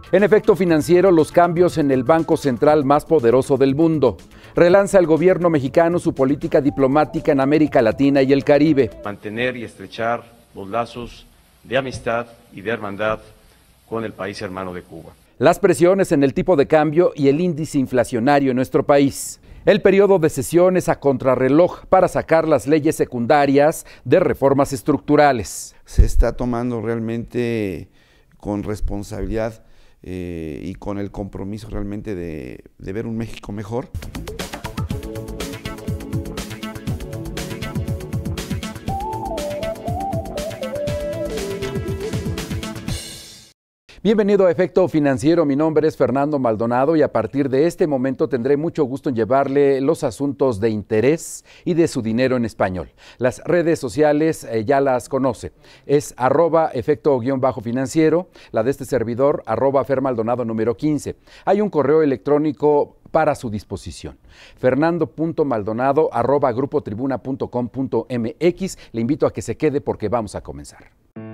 En efecto financiero, los cambios en el banco central más poderoso del mundo. Relanza el gobierno mexicano su política diplomática en América Latina y el Caribe. Mantener y estrechar los lazos de amistad y de hermandad con el país hermano de Cuba. Las presiones en el tipo de cambio y el índice inflacionario en nuestro país. El periodo de sesiones a contrarreloj para sacar las leyes secundarias de reformas estructurales. Se está tomando realmente con responsabilidad y con el compromiso realmente de ver un México mejor. Bienvenido a Efecto Financiero, mi nombre es Fernando Maldonado y a partir de este momento tendré mucho gusto en llevarle los asuntos de interés y de su dinero en español. Las redes sociales ya las conoce, es @efecto_financiero, la de este servidor @fermaldonado número 15. Hay un correo electrónico para su disposición, fernando.maldonado@grupotribuna.com.mx. Le invito a que se quede porque vamos a comenzar.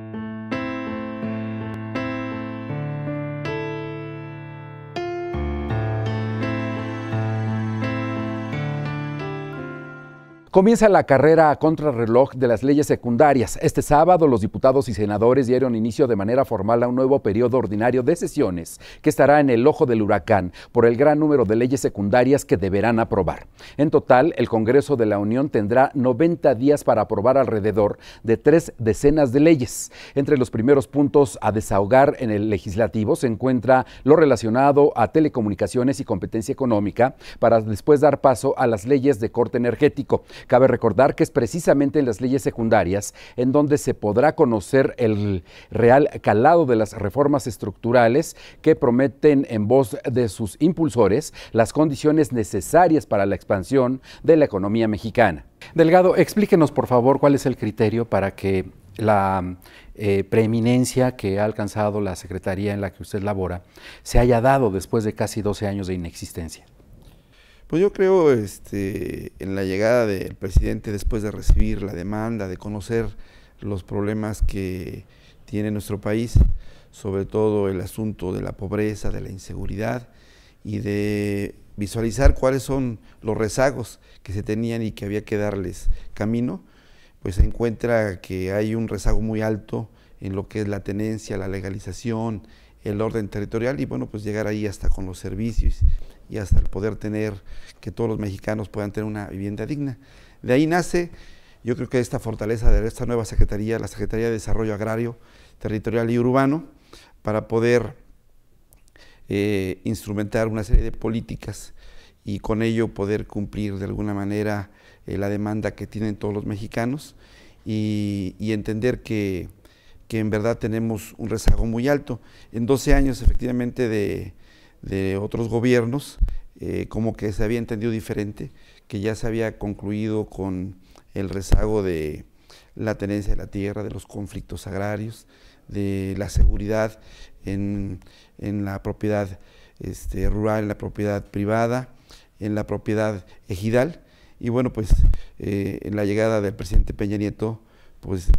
Comienza la carrera a contrarreloj de las leyes secundarias. Este sábado, los diputados y senadores dieron inicio de manera formal a un nuevo periodo ordinario de sesiones que estará en el ojo del huracán por el gran número de leyes secundarias que deberán aprobar. En total, el Congreso de la Unión tendrá 90 días para aprobar alrededor de 3 decenas de leyes. Entre los primeros puntos a desahogar en el legislativo se encuentra lo relacionado a telecomunicaciones y competencia económica, para después dar paso a las leyes de corte energético. Cabe recordar que es precisamente en las leyes secundarias en donde se podrá conocer el real calado de las reformas estructurales que prometen en voz de sus impulsores las condiciones necesarias para la expansión de la economía mexicana. Delgado, explíquenos por favor cuál es el criterio para que la preeminencia que ha alcanzado la secretaría en la que usted labora se haya dado después de casi 12 años de inexistencia. Pues yo creo en la llegada del presidente, después de recibir la demanda, de conocer los problemas que tiene nuestro país, sobre todo el asunto de la pobreza, de la inseguridad, y de visualizar cuáles son los rezagos que se tenían y que había que darles camino, pues se encuentra que hay un rezago muy alto en lo que es la tenencia, la legalización, el orden territorial, y bueno, pues llegar ahí hasta con los servicios y hasta el poder tener, que todos los mexicanos puedan tener una vivienda digna. De ahí nace, yo creo que esta fortaleza de esta nueva Secretaría, la Secretaría de Desarrollo Agrario, Territorial y Urbano, para poder instrumentar una serie de políticas y con ello poder cumplir de alguna manera la demanda que tienen todos los mexicanos y entender que en verdad tenemos un rezago muy alto. En 12 años efectivamente de otros gobiernos, como que se había entendido diferente, que ya se había concluido con el rezago de la tenencia de la tierra, de los conflictos agrarios, de la seguridad en la propiedad rural, en la propiedad privada, en la propiedad ejidal, y bueno, pues en la llegada del presidente Peña Nieto, pues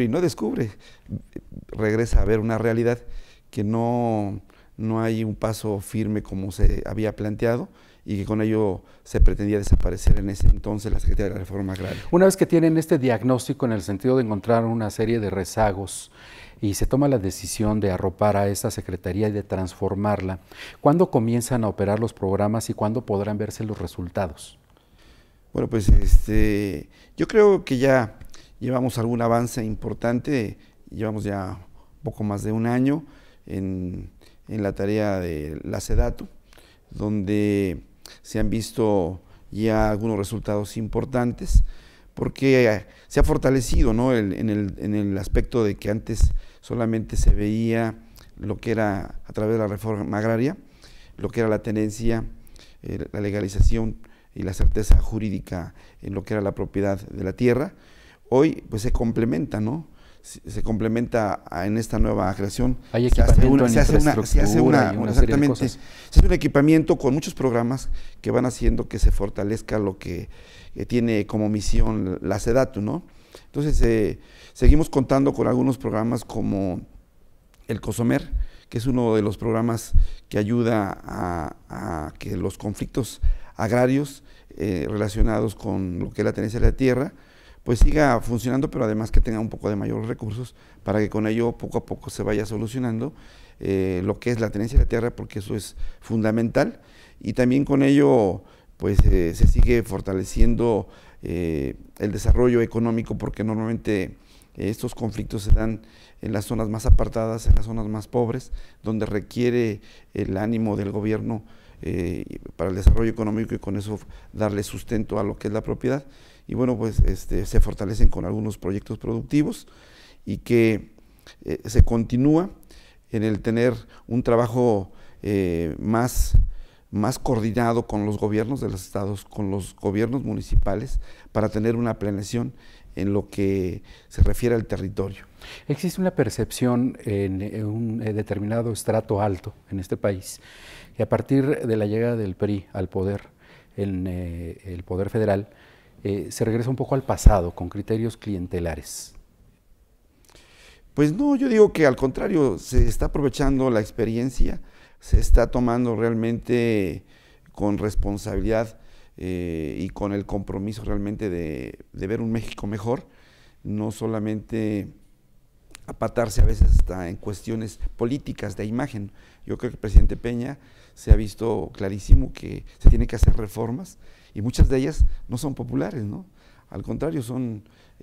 regresa a ver una realidad que no hay un paso firme como se había planteado y que con ello se pretendía desaparecer en ese entonces la Secretaría de la Reforma Agraria. Una vez que tienen este diagnóstico en el sentido de encontrar una serie de rezagos y se toma la decisión de arropar a esta Secretaría y de transformarla, ¿cuándo comienzan a operar los programas y cuándo podrán verse los resultados? Bueno, pues yo creo que ya llevamos algún avance importante, llevamos ya un poco más de un año en la tarea de la SEDATU, donde se han visto ya algunos resultados importantes, porque se ha fortalecido, ¿no?, en el aspecto de que antes solamente se veía lo que era a través de la reforma agraria, lo que era la tenencia, la legalización y la certeza jurídica en lo que era la propiedad de la tierra. Hoy pues se complementa, ¿no? Se complementa en esta nueva creación. Hay equipamiento en infraestructura y una serie de cosas. Se hace un equipamiento con muchos programas que van haciendo que se fortalezca lo que tiene como misión la SEDATU, ¿no? Entonces seguimos contando con algunos programas como el COSOMER, que es uno de los programas que ayuda a que los conflictos agrarios relacionados con lo que es la tenencia de la tierra, pues siga funcionando, pero además que tenga un poco de mayores recursos para que con ello poco a poco se vaya solucionando lo que es la tenencia de la tierra, porque eso es fundamental, y también con ello pues se sigue fortaleciendo el desarrollo económico, porque normalmente estos conflictos se dan en las zonas más apartadas, en las zonas más pobres, donde requiere el ánimo del gobierno para el desarrollo económico y con eso darle sustento a lo que es la propiedad. Y bueno, pues se fortalecen con algunos proyectos productivos y que se continúa en el tener un trabajo más coordinado con los gobiernos de los estados, con los gobiernos municipales, para tener una planeación en lo que se refiere al territorio. Existe una percepción en un determinado estrato alto en este país, que a partir de la llegada del PRI al poder, en el poder federal, se regresa un poco al pasado, con criterios clientelares. Pues no, yo digo que al contrario, se está aprovechando la experiencia, se está tomando realmente con responsabilidad y con el compromiso realmente de ver un México mejor, no solamente apartarse a veces hasta en cuestiones políticas de imagen. Yo creo que el presidente Peña se ha visto clarísimo que se tienen que hacer reformas y muchas de ellas no son populares, ¿no? Al contrario, son,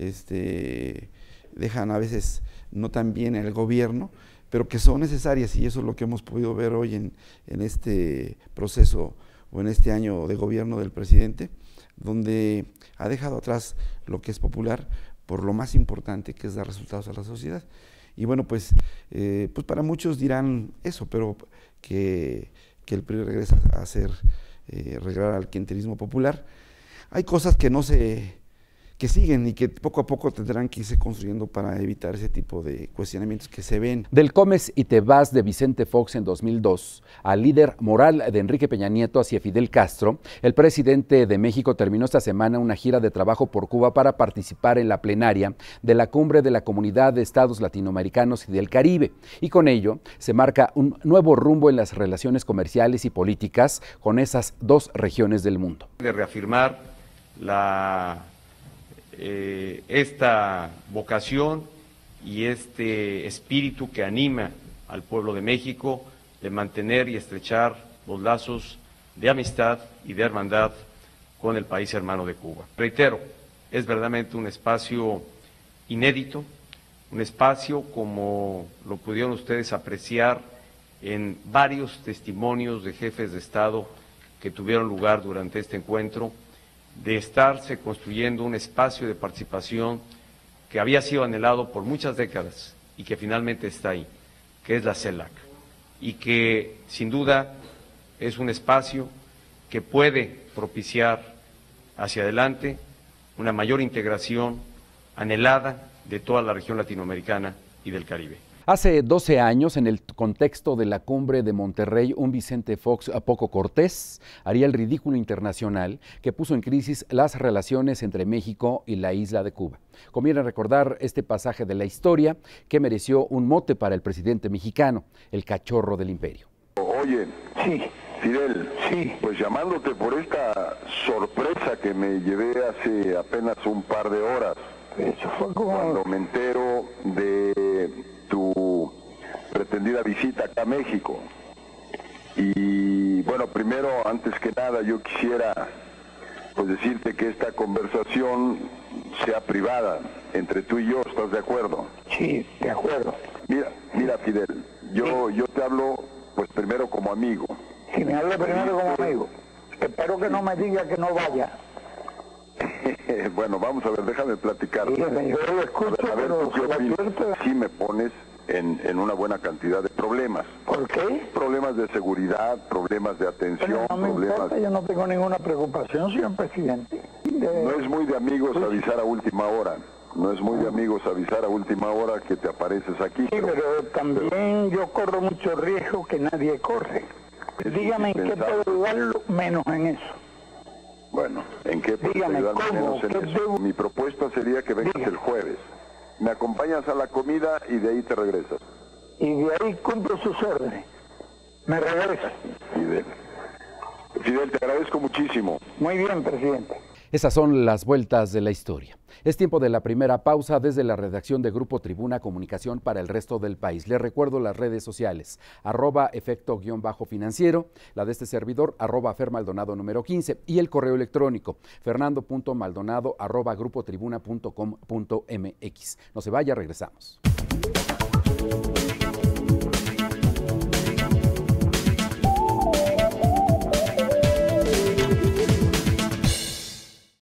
dejan a veces no tan bien en el gobierno, pero que son necesarias, y eso es lo que hemos podido ver hoy en este proceso o en este año de gobierno del presidente, donde ha dejado atrás lo que es popular por lo más importante, que es dar resultados a la sociedad. Y bueno, pues para muchos dirán eso, pero que el PRI regresa a hacer, regresar al clientelismo popular. Hay cosas que siguen y que poco a poco tendrán que irse construyendo para evitar ese tipo de cuestionamientos que se ven. Del comes y te vas de Vicente Fox en 2002 al líder moral de Enrique Peña Nieto hacia Fidel Castro, el presidente de México terminó esta semana una gira de trabajo por Cuba para participar en la plenaria de la Cumbre de la Comunidad de Estados Latinoamericanos y del Caribe, y con ello se marca un nuevo rumbo en las relaciones comerciales y políticas con esas dos regiones del mundo. De reafirmar esta vocación y este espíritu que anima al pueblo de México de mantener y estrechar los lazos de amistad y de hermandad con el país hermano de Cuba. Reitero, es verdaderamente un espacio inédito, un espacio como lo pudieron ustedes apreciar en varios testimonios de jefes de Estado que tuvieron lugar durante este encuentro, de estarse construyendo un espacio de participación que había sido anhelado por muchas décadas y que finalmente está ahí, que es la CELAC, y que sin duda es un espacio que puede propiciar hacia adelante una mayor integración anhelada de toda la región latinoamericana y del Caribe. Hace 12 años, en el contexto de la cumbre de Monterrey, un Vicente Fox poco cortés haría el ridículo internacional que puso en crisis las relaciones entre México y la isla de Cuba. Conviene recordar este pasaje de la historia que mereció un mote para el presidente mexicano, el cachorro del imperio. Oye, Sí, Fidel, sí. pues llamándote por esta sorpresa que me llevé hace apenas un par de horas, Eso fue como... cuando me entero de tu pretendida visita acá a México. Y bueno, primero, antes que nada, yo quisiera pues decirte que esta conversación sea privada entre tú y yo, ¿estás de acuerdo? Sí, de acuerdo. Mira Fidel, yo te hablo pues primero como amigo. Si me habla primero como amigo, espero que no me diga que no vaya. Bueno, vamos a ver, déjame platicar. Dígame, yo lo escucho, A ver, pero ¿tú qué la opinas? suerte... Sí me pones en una buena cantidad de problemas. ¿Por qué? Problemas de seguridad, problemas de atención, Bueno, no me problemas... importa, yo no tengo ninguna preocupación, señor presidente. No es muy de amigos avisar a última hora. No es muy de amigos avisar a última hora que te apareces aquí. Sí, pero también yo corro mucho riesgo que nadie corre. Dígame en qué puedo ayudarlo, menos en eso. Bueno, ¿en qué puedes Dígame, ayudarme ¿cómo? menos en ¿Qué eso? debo? Mi propuesta sería que vengas Dígame. el jueves. Me acompañas a la comida y de ahí te regresas. y de ahí cumplo sus órdenes. Me regreso. Fidel, te agradezco muchísimo. Muy bien, presidente. Esas son las vueltas de la historia. Es tiempo de la primera pausa desde la redacción de Grupo Tribuna Comunicación para el resto del país. Les recuerdo las redes sociales, @efecto_financiero, la de este servidor, @fermaldonado número 15 y el correo electrónico, fernando.maldonado@grupotribuna.com.mx. No se vaya, regresamos.